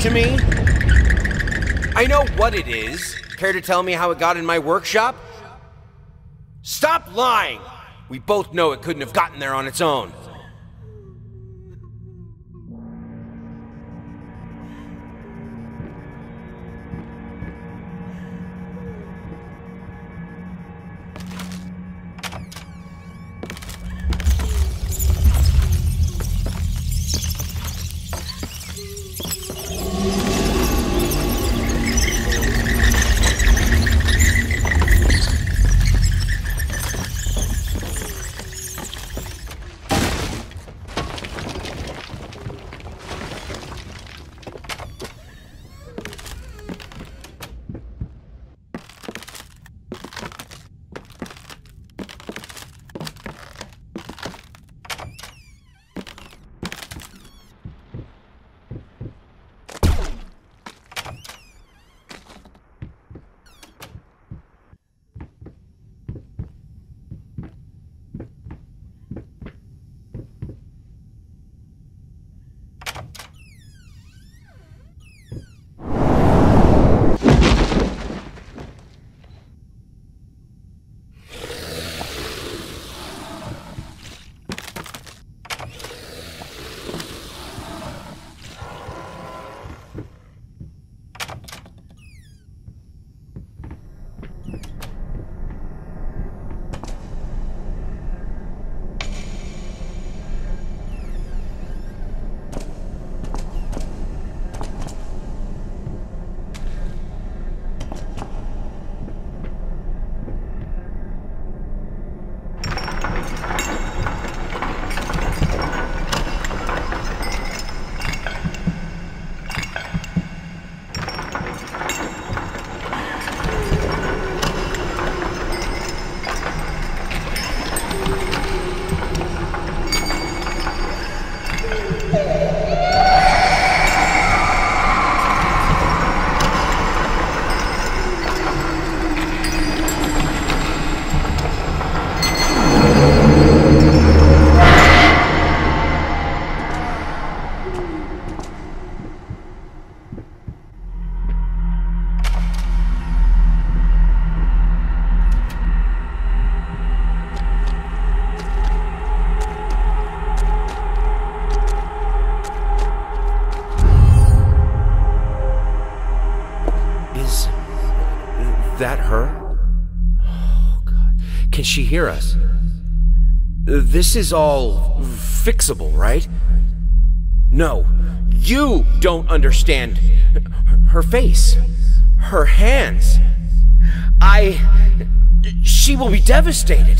to me? I know what it is. Care to tell me how it got in my workshop? Stop lying! We both know it couldn't have gotten there on its own. That her? Oh, God. Can she hear us? This is all fixable, right? No, you don't understand. Her face, her hands. She will be devastated.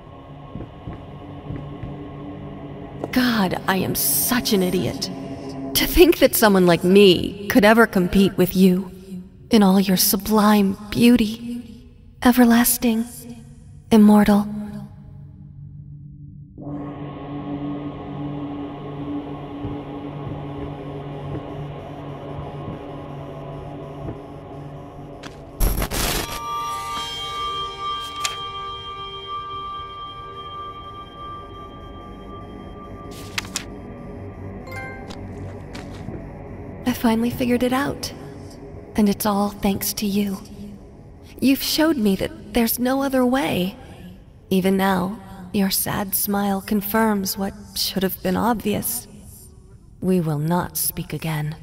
God, I am such an idiot. To think that someone like me could ever compete with you in all your sublime beauty, everlasting, immortal. I finally figured it out. And it's all thanks to you. You've showed me that there's no other way. Even now, your sad smile confirms what should have been obvious. We will not speak again.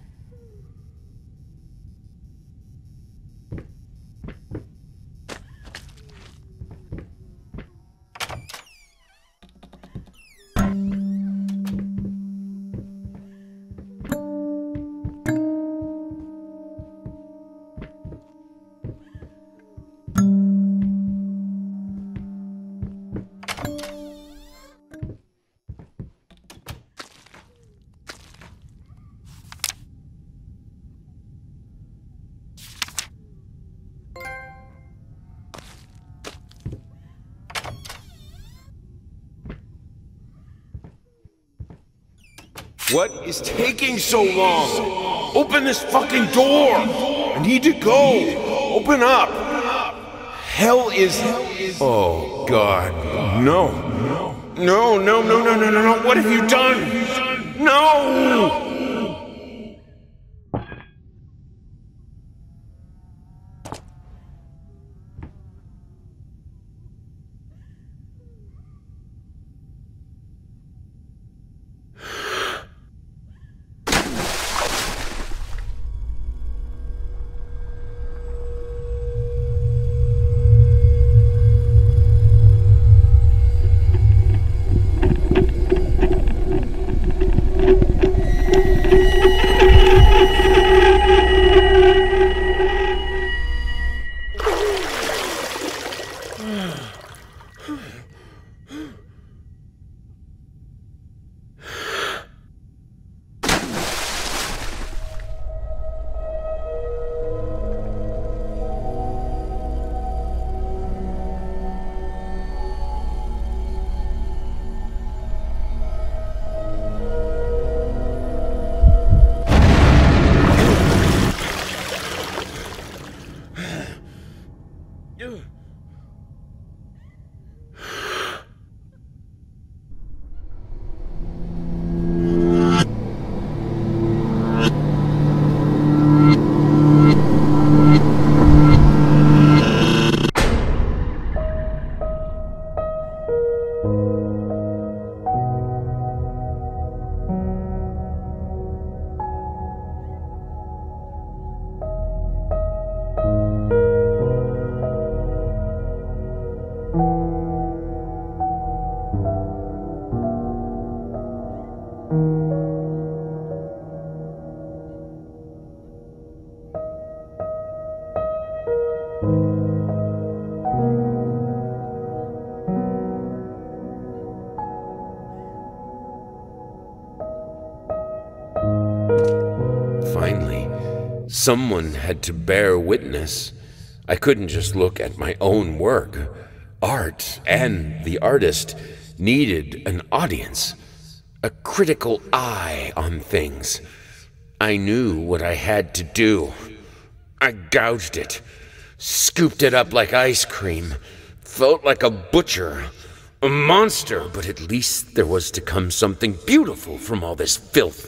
What is taking so long? Open this fucking door! I need to go! Open up! Hell is... Oh, God. No. No, no, no, no, no, no, no. What have you done? No! Finally, someone had to bear witness. I couldn't just look at my own work. Art and the artist needed an audience, a critical eye on things. I knew what I had to do. I gouged it, scooped it up like ice cream, felt like a butcher, a monster, but at least there was to come something beautiful from all this filth.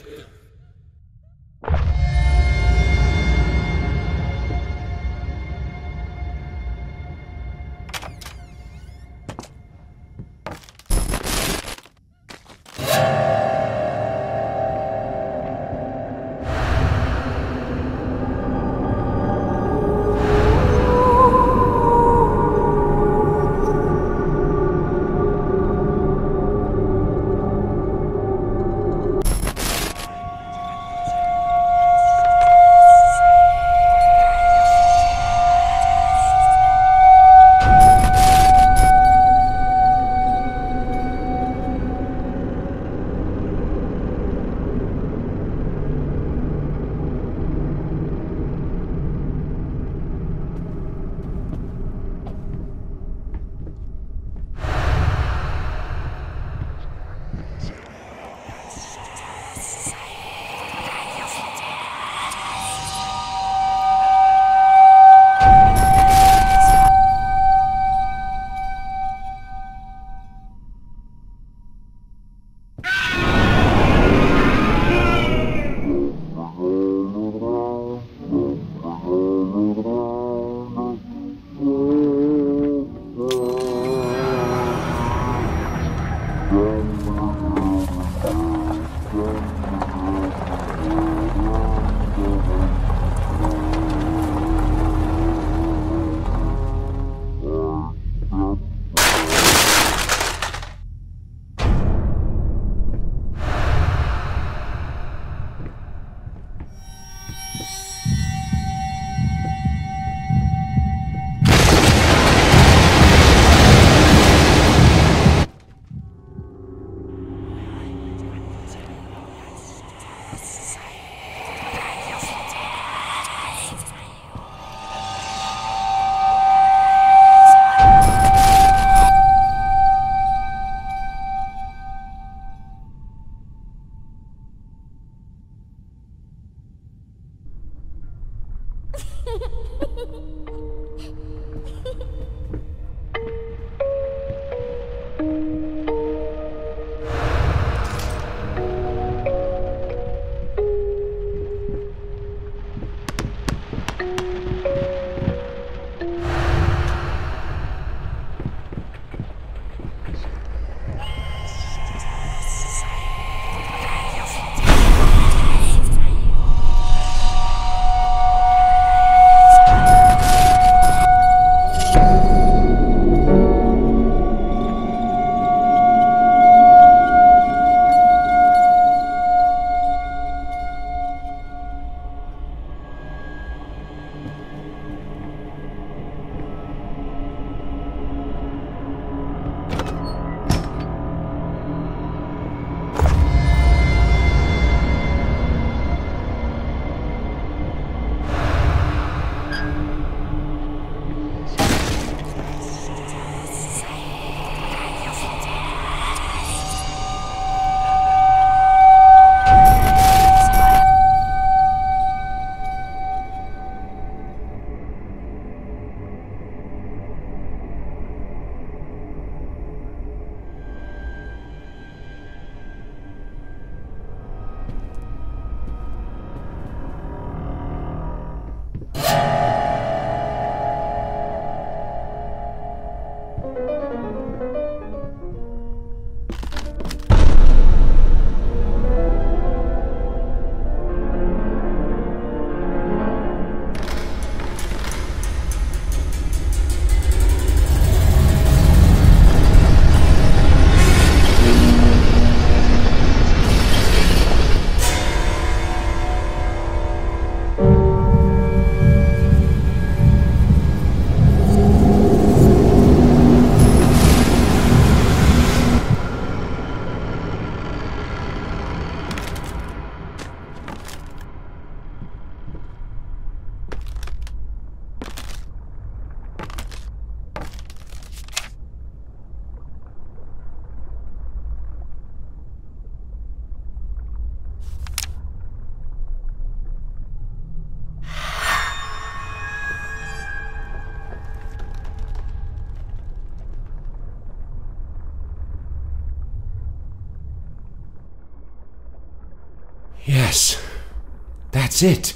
Yes, that's it.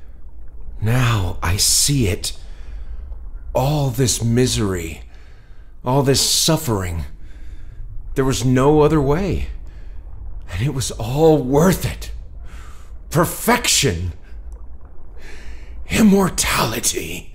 Now I see it. All this misery, all this suffering. There was no other way. And it was all worth it. Perfection. Immortality.